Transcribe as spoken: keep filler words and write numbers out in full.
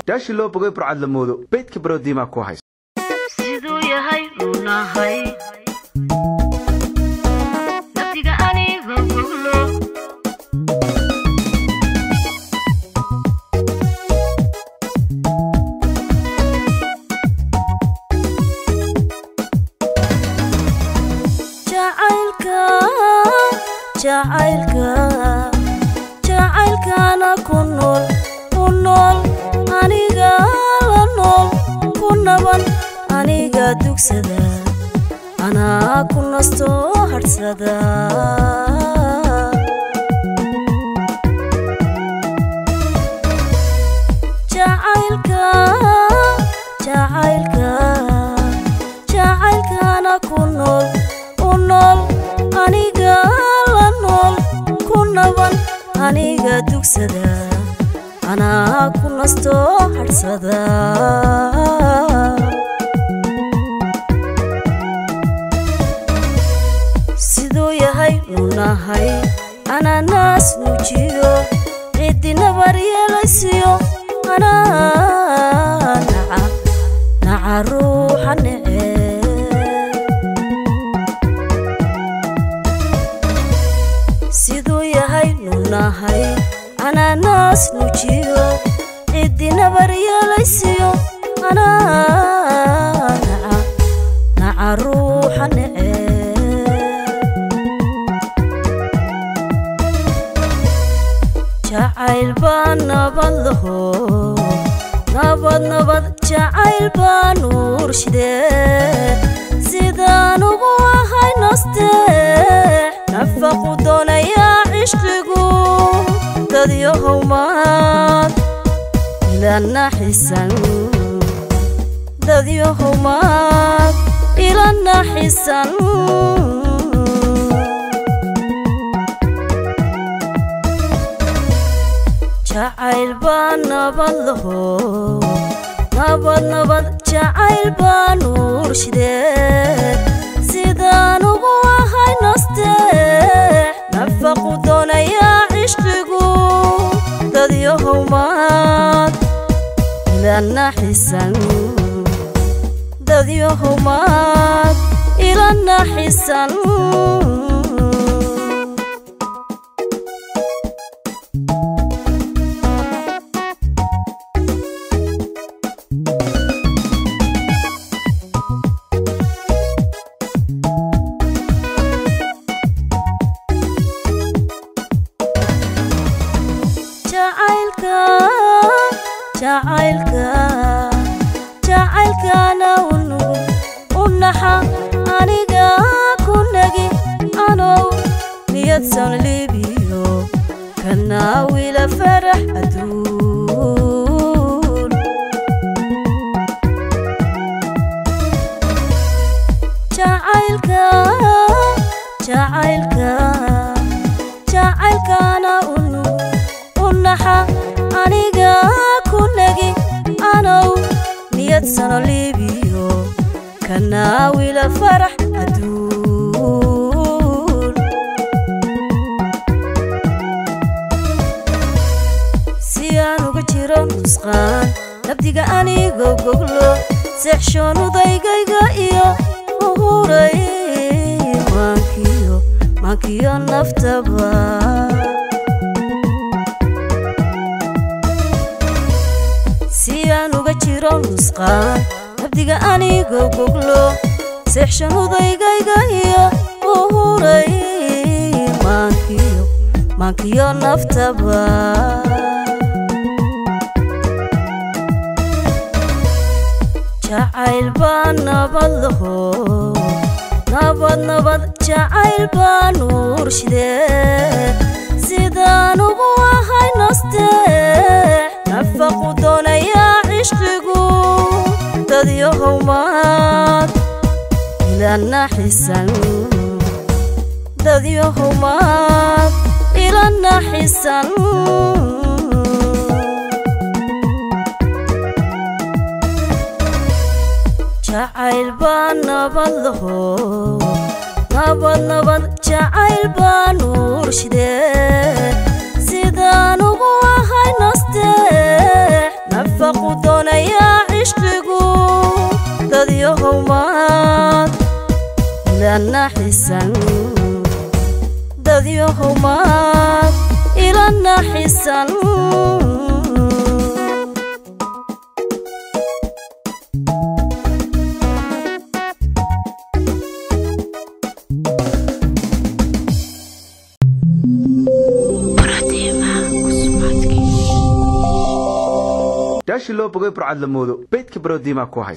yaashi loo bogay burcad la moodo beedka baroodiima ku haysta sidoo yahay lunahay naftiga aniga goglo jacaylka jacaylka jacaylka ana kunol kunol aniga la nool kunaban aniga dugsada ana kunasto harsada jacaylka jacaylka jacaylka ana kunol kunol aniga la nool kunaban aniga dugsada ana kunasto harsada sidoo yahay lunahay ana naas nujiyo cidina baryeelaysiyo ana naca naca ruuxa neceb sidoo yahay lunahay ana naas nujiyo cidina baryeelaysiyo ana naca naca ruuxa neceb jacayl baan nabad laho nabad nabad jacayl baan urshidee sidaan ugu ahay nasteex nafaqu doonayaa cishqigu dad yahomaad ila naxisan dad yahomaad ila naxisan jacayl baan nabad laho nabad nabad jacayl baan urshidee sidaan ugu ahay nasteex nafaqu doonayaa cishqigu dad yahomaad ila naxisan dad yahomaad ila naxisan jacaylka jacaylka ana unu unaxa aniga kunagi anow niyadsan libiyo kana wila farax aduun jacaylka jacaylka jacaylka ana unu unaxa aniga kunagi anow niyadsan libiyo kana wila farax aduun si aan uga jiro nusqaan nabdiga aniga goglo seexshoon udaygayga iyo uhuray maankiyo maankiyo naftaba si aan uga jiro nusqaan nabdiga aniga goglo seexshan udaygayga iyo uhuray maankiyo maankiyo naftaba jacayl baan nabad laho nabad nabad jacayl baan urshidee sidaan ugu ahay nasteex nafaqu doonayaa cishqigu dad yahomaad ila naxisan dad yahomaad ila naxisan jacayl baan nabad laho nabad nabad jacayl baan urshidee sidaan ugu ahay nasteex nafaqu dadyohowmaad ila naxisan dadyohowmaad ila naxisan daashi loo bogay burcad la moodo beedka baroodiima ku haysta